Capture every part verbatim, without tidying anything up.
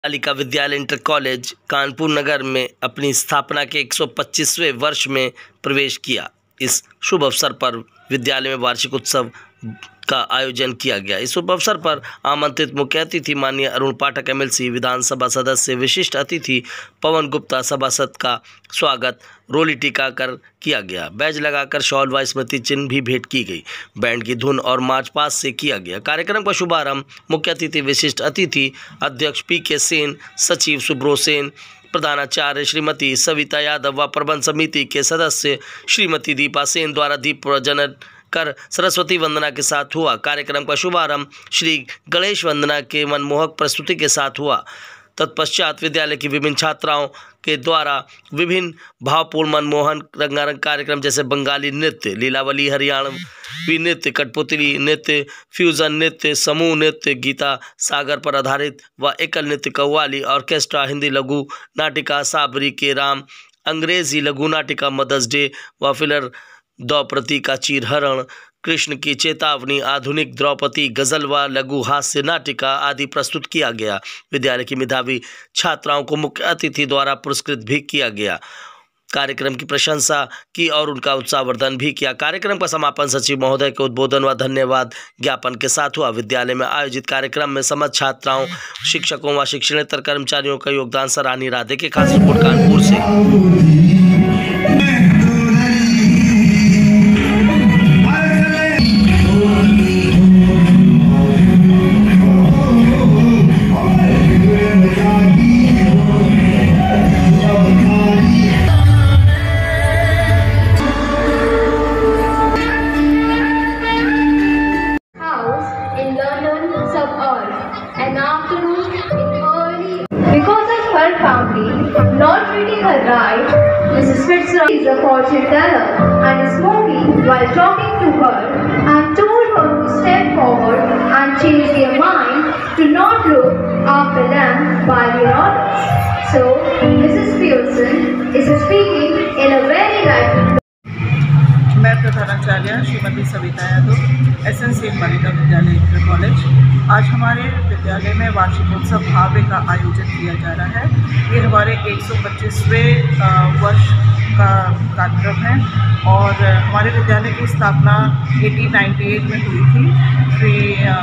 बालिका विद्यालय inter college Kanpur नगर में अपनी स्थापना के एक सौ पच्चीसवें वर्ष में प्रवेश किया। इस शुभ अवसर पर विद्यालय में वार्षिक उत्सव का आयोजन किया गया। इस शुभ अवसर पर आमंत्रित मुख्य अतिथि माननीय अरुण पाठक एमएलसी, विधानसभा सदस्य, विशिष्ट अतिथि पवन गुप्ता सभासद का स्वागत रोली टीका कर किया गया। बैज लगाकर शॉल व स्मृति चिन्ह भी भेंट की गई। बैंड की धुन और मार्च पास्ट से किया गया। कार्यक्रम का शुभारंभ मुख्य अतिथि, विशिष्ट अतिथि अध्यक्ष पी के सेन, सचिव सुब्रो सेन, प्रधानाचार्य श्रीमती सविता यादव व प्रबंध समिति के सदस्य श्रीमती दीपा सेन द्वारा दीप प्रज्वलन कर सरस्वती वंदना के साथ हुआ। कार्यक्रम का शुभारंभ श्री गणेश वंदना के मनमोहक प्रस्तुति के साथ हुआ। तत्पश्चात विद्यालय की विभिन्न छात्राओं के द्वारा विभिन्न भावपूर्ण मनमोहन रंगारंग कार्यक्रम जैसे बंगाली नृत्य, लीलावली, हरियाणवी नृत्य, कठपुतली नृत्य, फ्यूजन नृत्य, समूह नृत्य, गीता सागर पर आधारित व एकल नृत्य, कव्वाली, ऑर्केस्ट्रा, हिंदी लघु नाटिका साबरी के राम, अंग्रेजी लघु नाटिका मदर्स डे व फिलर द्रौपदी का चीरहरण, कृष्ण की चेतावनी, आधुनिक द्रौपदी, गजल व लघु हास्य नाटिका आदि प्रस्तुत किया गया। विद्यालय की मेधावी छात्राओं को मुख्य अतिथि द्वारा पुरस्कृत भी किया गया। कार्यक्रम की प्रशंसा की और उनका उत्साहवर्धन भी किया। कार्यक्रम का समापन सचिव महोदय के उद्बोधन व धन्यवाद ज्ञापन के साथ हुआ। विद्यालय में आयोजित कार्यक्रम में समस्त छात्राओं, शिक्षकों व शिक्षणेतर कर्मचारियों का योगदान सराहनीय रहा। देखिए खास रिपोर्ट कानपुर से। An afternoon in early. Because of her family not treating her right, Missus Fitzroy is a fortune teller and is smoking while talking to her and told her to step forward and change their mind to not look after them by their orders. So, Missus Pearson is speaking in a very right. मैं प्रधानाचार्य Shrimati Savita Yadav, S N C बालिका विद्यालय inter college. आज हमारे विद्यालय में वार्षिकोत्सव भव्य का आयोजन किया जा रहा है। ये हमारे एक सौ पच्चीसवें वर्ष का कार्यक्रम है और हमारे विद्यालय की स्थापना अठारह सौ अट्ठानवे में हुई थी श्री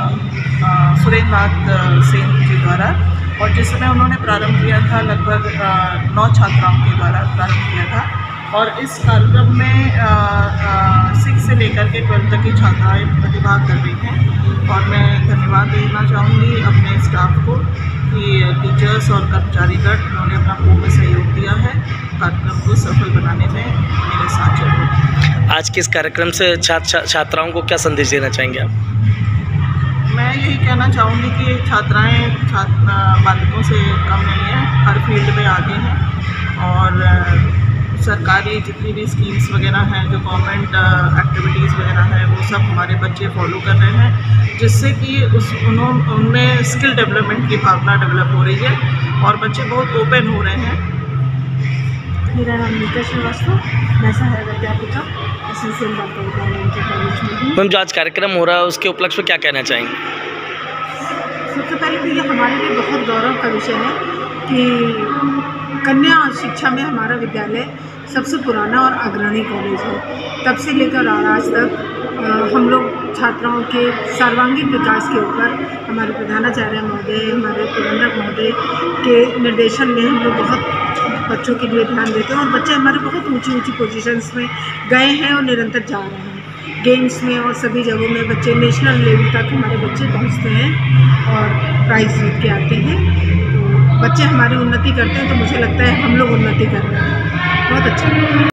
सुरेंद्रनाथ सेन जी द्वारा, और जिसमें उन्होंने प्रारंभ किया था लगभग नौ छात्राओं के द्वारा प्रारंभ किया था। और इस कार्यक्रम में सिक्स से लेकर के ट्वेल्थ तक की छात्राएँ प्रतिभाग कर रही हैं और मैं धन्यवाद देना चाहूँगी अपने स्टाफ को कि टीचर्स और कर्मचारीगण उन्होंने अपना पूर्ण सहयोग दिया है कार्यक्रम को सफल बनाने में मेरे साथ चल रहे। आज के इस कार्यक्रम से छात्र छात्राओं को क्या संदेश देना चाहेंगे आप? मैं यही कहना चाहूँगी कि छात्राएँ छात्र बालकों से कम नहीं हैं, हर फील्ड में आगे हैं और सरकारी जितनी भी स्कीम्स वगैरह हैं, जो गवर्नमेंट एक्टिविटीज़ वगैरह हैं, वो सब हमारे बच्चे फॉलो कर रहे हैं, जिससे कि उस उन्होंने उनमें स्किल डेवलपमेंट की भावना डेवलप हो रही है और बच्चे बहुत ओपन हो रहे हैं। मेरा नाम नीता श्रीवास्तव, मैं सहायक अध्यापिका एस एन सी बालिका विद्यालय इंटर कॉलेज में हूँ। मैम, जो आज कार्यक्रम हो रहा है उसके उपलक्ष्य में क्या कहना चाहेंगे? सबसे पहले तो ये हमारे लिए बहुत गौरव का विषय है कि कन्या शिक्षा में हमारा विद्यालय सबसे पुराना और अग्रणी कॉलेज है। तब से लेकर आज तक हम लोग छात्राओं के सर्वांगीण विकास के ऊपर हमारे प्रधानाचार्य महोदय, हमारे प्रबंधक महोदय के निर्देशन में हम लोग बहुत बच्चों के लिए ध्यान देते हैं और बच्चे हमारे बहुत ऊंची ऊंची पोजीशंस में गए हैं और निरंतर जा रहे हैं। गेम्स में और सभी जगहों में बच्चे नेशनल लेवल तक हमारे बच्चे पहुँचते हैं और प्राइज़ जीत के आते हैं। तो बच्चे हमारी उन्नति करते हैं तो मुझे लगता है हम लोग उन्नति कर रहे हैं। बहुत अच्छा।